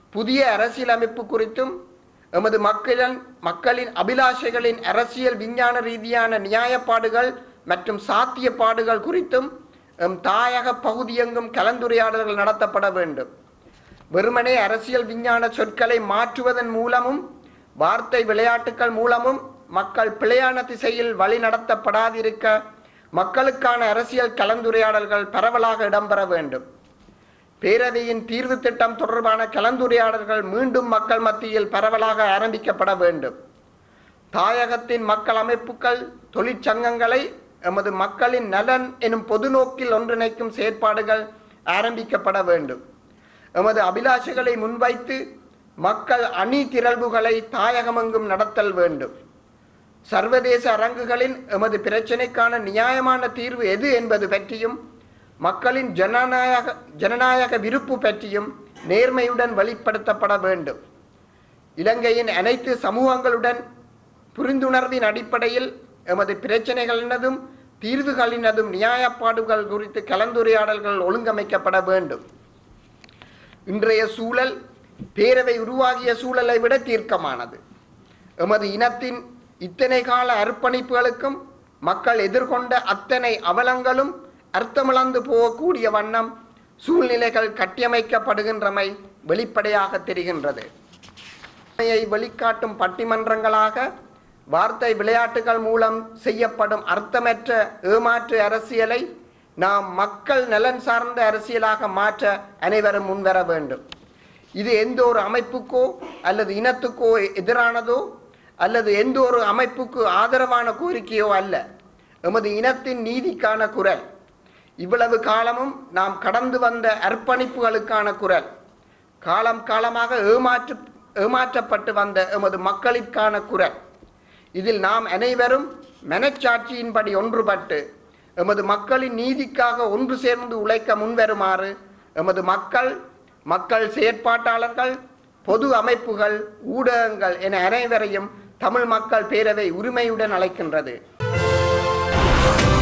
புதிய அரசியலமைப்பு குறித்தும் எமது மக்களின் அபிலாஷைகளின் அரசியல் விஞ்ஞான ரீதியான நியாயப்பாடுகள் மற்றும் சாத்தியப்பாடுகள் குறித்தும் தாயக பகுதியெங்கும் கலந்துரையாடல்கள் நடத்தப்பட வேண்டும். வெறுமனே அரசியல் விஞ்ஞான சொற்களை மாற்றுவதன் மூலமும் வார்த்தை விளையாட்டுக்கள் மூலமும் மக்கள் பிழையான திசையில் வழி நடத்தப்படாதிருக்க மக்களுக்கான அரசியல் கலந்துரையாடல்கள் பரவலாக இடம்பெற வேண்டும். பேரவையின் தீர்வு திட்டம் தொடர்பான கலந்துரையாடல்கள் மீண்டும் மக்கள் மத்தியில் பரவலாக ஆரம்பிக்கப்பட வேண்டும். தாயகத்தின் மக்கள் அமைப்புகள் தொழிற்சங்கங்களை எமது மக்களின் நலன் எனும் பொது நோக்கில் ஒன்றிணைக்கும் செயற்பாடுகள் ஆரம்பிக்கப்பட வேண்டும். எமது அபிலாஷைகளை முன்வைத்து மக்கள் அணி திரள்வுகளை தாயகமெங்கும் நடத்தல் வேண்டும். சர்வதேச அரங்குகளின் எமது பிரச்சினைக்கான நியாயமான தீர்வு எது என்பது பற்றியும் மக்களின் ஜனநாயக விருப்பு பற்றியும் நேர்மையுடன் வெளிப்படுத்தப்பட வேண்டும். இலங்கையின் அனைத்து சமூகங்களுடன் புரிந்துணர்வின் அடிப்படையில் எமது பிரச்சினைகளினதும் தீர்வுகளினதும் நியாயப்பாடுகள் குறித்து கலந்துரையாடல்கள் ஒழுங்கமைக்கப்பட வேண்டும். இன்றைய சூழல் பேரவை உருவாகிய சூழலை விட தீர்க்கமானது. எமது இனத்தின் இத்தனை கால அர்ப்பணிப்புகளுக்கும் மக்கள் எதிர்கொண்ட அத்தனை அவலங்களும் அர்த்தமிழந்து போகக்கூடிய வண்ணம் சூழ்நிலைகள் கட்டியமைக்கப்படுகின்றமை வெளிப்படையாக தெரிகின்றது. வெளிக்காட்டும் பட்டிமன்றங்களாக வார்த்தை விளையாட்டுகள் மூலம் செய்யப்படும் அர்த்தமற்ற ஏமாற்று அரசியலை நாம் மக்கள் நலன் சார்ந்த அரசியலாக மாற்ற அனைவரும் முன்வர வேண்டும். இது எந்த ஒரு அமைப்புக்கோ அல்லது இனத்துக்கோ எதிரானதோ அல்லது எந்த ஒரு அமைப்புக்கு ஆதரவான கோரிக்கையோ அல்ல. எமது இனத்தின் நீதிக்கான குரல், இவ்வளவு காலமும் நாம் கடந்து வந்த அர்ப்பணிப்புகளுக்கான குரல், காலம் காலமாக ஏமாற்றப்பட்டு வந்த எமது மக்களுக்கான குரல். இதில் நாம் அனைவரும் மனச்சாட்சியின்படி ஒன்றுபட்டு எமது மக்களின் நீதிக்காக ஒன்று சேர்ந்து உழைக்க முன்வருமாறு எமது மக்கள் செயற்பாட்டாளர்கள், பொது அமைப்புகள், ஊடகங்கள் என அனைவரையும் தமிழ் மக்கள் பேரவை உரிமையுடன் அழைக்கின்றது.